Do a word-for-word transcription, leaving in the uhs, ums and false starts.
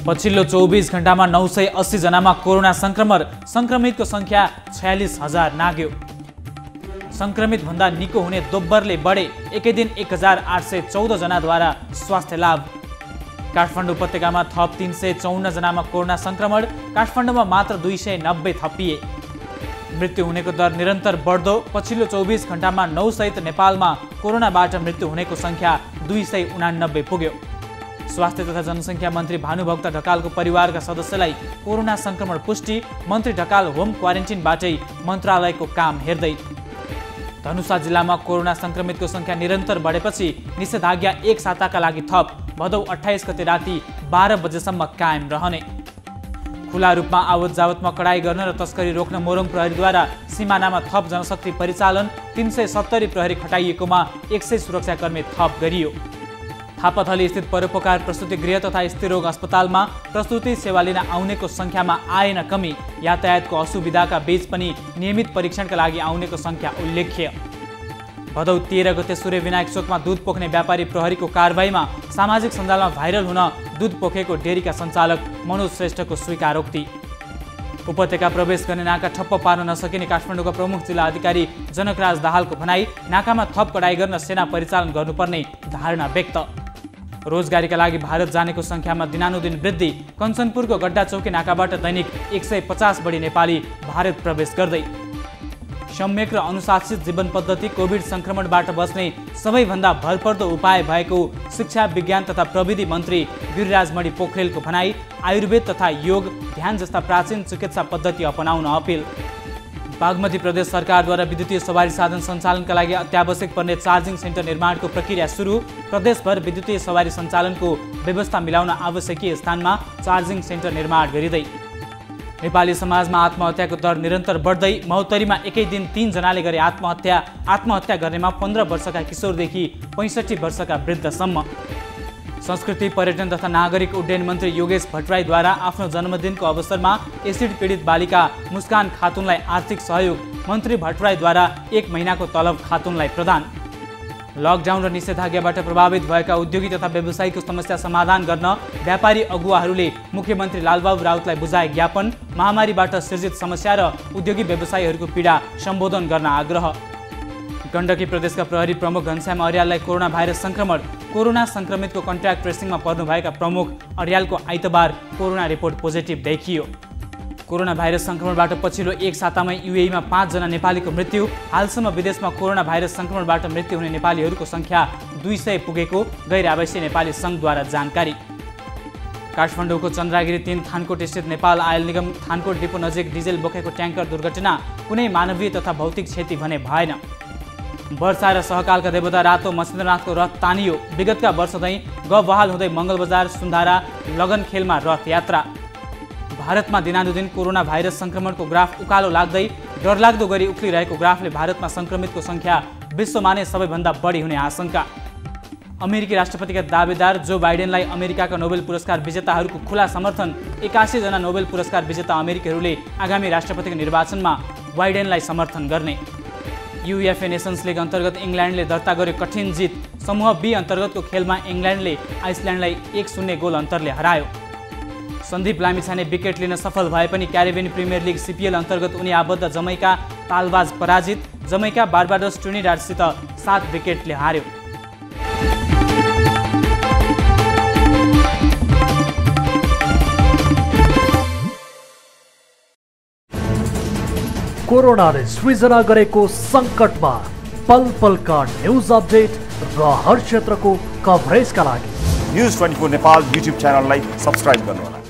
पछिल्लो चौबीस घण्टामा नौ सय अस्सी जनामा कोरोना संक्रमण, संक्रमितको संख्या छयालिस हजार नाग्यो। संक्रमित भन्दा निको हुने दोब्बरले बढे, एकै दिन एक हजार आठ सय चौध जनाद्वारा स्वास्थ्य लाभ। काठमाडौँ उपत्यकामा थप तीन सय चौन्न जनामा कोरोना संक्रमण, काठमाडौँमा मात्र दुई सय नब्बे थपिए। मृत्यु हुनेको दर निरन्तर बढ्दो, पछिल्लो चौबीस घण्टामा नौ सहित नेपालमा कोरोनाबाट मृत्यु हुनेको संख्या दुई सय उनानब्बे पुग्यो। स्वास्थ्य तथा जनसङ्ख्या मन्त्री भानुभक्त ढकालको परिवारका सदस्यलाई कोरोना संक्रमण पुष्टि, मन्त्री ढकाल होम क्वारेन्टिनबाटै मन्त्रालयको काम हेर्दै। धनुषा जिल्लामा कोरोना संक्रमितको संख्या निरन्तर बढेपछि निषेधाज्ञा एक साताका लागि थप, भदौ अट्ठाइस गते राति बाह्र बजेसम्म कायम रहने। खुला रूपमा आवत जावतमा कडाई गर्न र तस्करी रोक्न मोरङ प्रहरीद्वारा सिमानामा थप जनशक्ति परिचालन, तीन सय सत्तरी प्रहरी खटाइएकोमा एक सय सुरक्षाकर्मी थप गरियो। थापाथली स्थित परोपकार प्रस्तुति गृह तथा स्त्रीरोग अस्पतालमा प्रस्तुति सेवा लिन आउनेको संख्यामा आएन कमी, यातायातको असुविधाका बीच पनि नियमित परीक्षणका लागि आउनेको संख्या उल्लेख्य। भदौ तेह्र गते सूर्य विनायक चोकमा दूध पोख्ने व्यापारी प्रहरीको कारबाहीमा सामाजिक सञ्जालमा भाइरल हुन दूध पोखेको डेरीका सञ्चालक मनोज श्रेष्ठको स्वीकारोक्ति। उपत्यका प्रवेश गर्ने नाका ठप्प पार्न नसकिने काठमाडौँका प्रमुख जिल्ला अधिकारी जनकराज दाहालको भनाई, नाकामा थप कडाई गर्न सेना परिचालन गर्नुपर्ने धारणा व्यक्त। रोजगारीका लागि भारत जानेको संख्यामा दिनानुदिन वृद्धि, कञ्चनपुरको गड्डा चौकी नाकाबाट दैनिक एक सय पचास बढी नेपाली भारत प्रवेश गर्दै। सम्यक र अनुशासित जीवन पद्धति कोभिड संक्रमणबाट बच्ने सबैभन्दा भरपर्दो उपाय भएको शिक्षा, विज्ञान तथा प्रविधि मन्त्री गिरिराज मणि पोखरेलको भनाई, आयुर्वेद तथा योग, ध्यान जस्ता प्राचीन चिकित्सा पद्धति अपनाउन अपिल। बागमती प्रदेश सरकारद्वारा विद्युतीय सवारी साधन सञ्चालनका लागि अत्यावश्यक पर्ने चार्जिङ सेन्टर निर्माणको प्रक्रिया सुरु, प्रदेशभर विद्युतीय सवारी सञ्चालनको व्यवस्था मिलाउन आवश्यकीय स्थानमा चार्जिङ सेन्टर निर्माण गरिँदै। नेपाली समाजमा आत्महत्याको दर निरन्तर बढ्दै, महोत्तरीमा एकै दिन तीन जनाले गरे आत्महत्या, आत्महत्या गर्नेमा पन्ध्र वर्षका किशोरदेखि पैँसठी वर्षका वृद्धसम्म। संस्कृति, पर्यटन तथा नागरिक उड्डयन मन्त्री योगेश भट्टराईद्वारा आफ्नो जन्मदिनको अवसरमा एसिड पीडित बालिका मुस्कान खातुनलाई आर्थिक सहयोग, मन्त्री भट्टराईद्वारा एक महिनाको तलब खातुनलाई प्रदान। लकडाउन र निषेधाज्ञाबाट प्रभावित भएका उद्योगी तथा व्यवसायीको समस्या समाधान गर्न व्यापारी अगुवाहरूले मुख्यमन्त्री लालबाबु राउतलाई बुझाए ज्ञापन, महामारीबाट सृजित समस्या र उद्योगी व्यवसायीहरूको पीडा सम्बोधन गर्न आग्रह। गण्डकी प्रदेशका प्रहरी प्रमुख घनश्याम अर्याललाई कोरोना भाइरस संक्रमण, कोरोना संक्रमितको कन्ट्याक्ट ट्रेसिङमा पर्नुभएका प्रमुख अर्यालको आइतबार कोरोना रिपोर्ट पोजिटिभ देखियो। कोरोना भाइरस संक्रमणबाट पछिल्लो एक सातामै युएईमा पाँचजना नेपालीको मृत्यु, हालसम्म विदेशमा कोरोना भाइरस संक्रमणबाट मृत्यु हुने नेपालीहरूको संख्या दुई सय पुगेको गैर आवासीय नेपाली सङ्घद्वारा जानकारी। काठमाडौँको चन्द्रागिरी तीन थानकोट स्थित नेपाल आयल निगम थानकोट डिपो नजिक डिजेल बोकेको ट्याङ्कर दुर्घटना, कुनै मानवीय तथा भौतिक क्षति भने भएन। वर्षा र सहकालका देवता रातो महेन्द्रनाथको रथ तानियो, विगतका वर्षदै गबहाल हुँदै मङ्गलबजार सुन्धारा लगनखेलमा रथ यात्रा। भारतमा दिनानुदिन कोरोना भाइरस संक्रमणको ग्राफ उकालो लाग्दै डरलाग्दो गरी उक्लिरहेको ग्राफले भारतमा संक्रमितको संख्या विश्वमा नै सबैभन्दा बढी हुने आशंका। अमेरिकी राष्ट्रपतिका दावेदार जो बाइडेनलाई अमेरिकाका नोबेल पुरस्कार विजेताहरूको खुला समर्थन, एकासी जना नोबेल पुरस्कार विजेता अमेरिकीहरूले आगामी राष्ट्रपतिको निर्वाचनमा बाइडेनलाई समर्थन गर्ने। युएफए नेसन्स लिग अन्तर्गत इङ्ल्यान्डले दर्ता गर्यो कठिन जित, समूह बी अन्तर्गतको खेलमा इङ्ल्यान्डले आइसल्यान्डलाई एक शून्य गोल अन्तरले हरायो। सन्दीप लामिछाने विकेट लिन सफल भए पनि क्यारिबियन प्रिमियर लिग सिपिएल अन्तर्गत उनी आबद्ध जमैका तालबाज पराजित, जमैका बारबाडोस ट्रिनिडाडसित सात विकेटले हार्यो। कोरोनाले सृजना गरेको सङ्कटमा पल पलका न्युज अपडेट र हर क्षेत्रको कभरेजका लागि news twenty four Nepal YouTube च्यानललाई सब्स्क्राइब गर्नुहोला।